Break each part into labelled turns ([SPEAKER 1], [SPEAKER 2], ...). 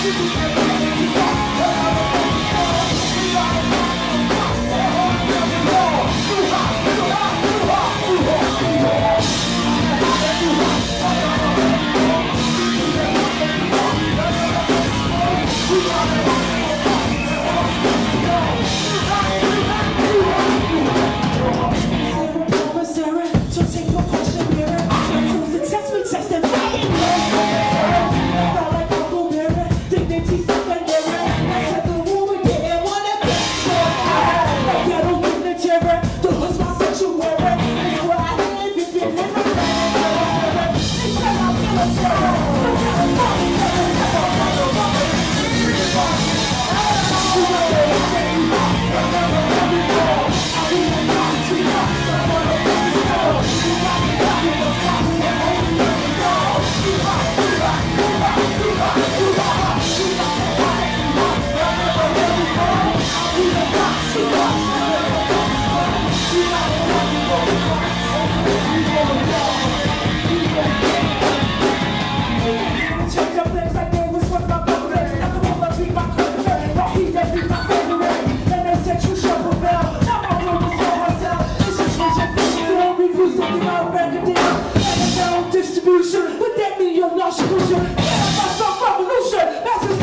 [SPEAKER 1] But that mean you're not solution. Yeah, that's some revolution. That's just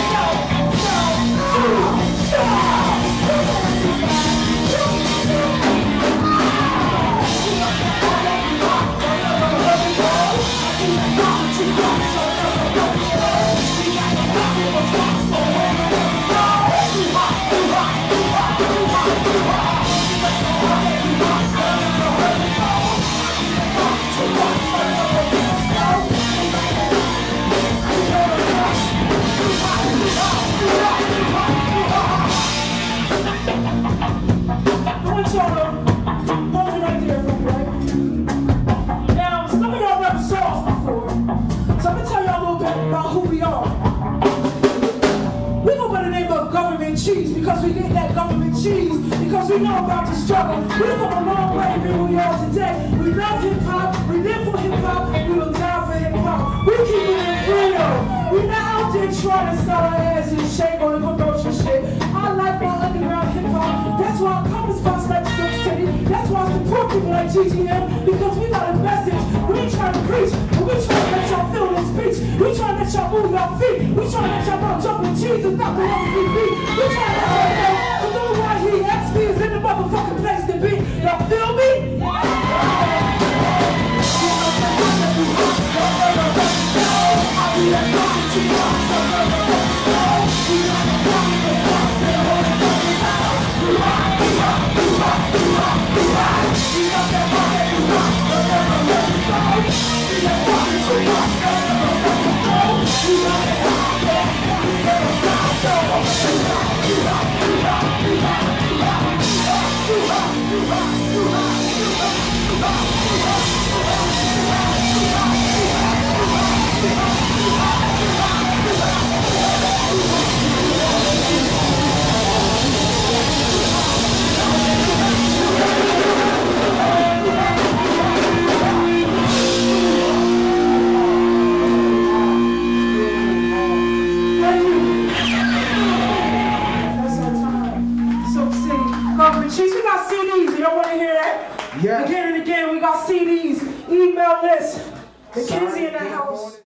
[SPEAKER 1] because we get that government cheese, because we know about the struggle. We've come a long way from where we are today. We love hip-hop, we live for hip-hop, we will die for hip-hop. We keep it real. We're not out there trying to sell our ass and shake on the promotion shit. I like my underground hip-hop. That's why I come to spots like Silk City. That's why I support people like GGM, because we got a message. We ain't trying to preach, but we trying to let y'all feel this speech. We trying to let y'all move your feet. We trying to let y'all know jumping cheese is not the one we beat. We trying to let y'all know the little right here, XP is in the motherfucking place to be. Y'all feel me? We got CDs. You don't want to hear that?
[SPEAKER 2] Yeah.
[SPEAKER 1] Again and again, we got CDs. Email list. McKenzie in the house.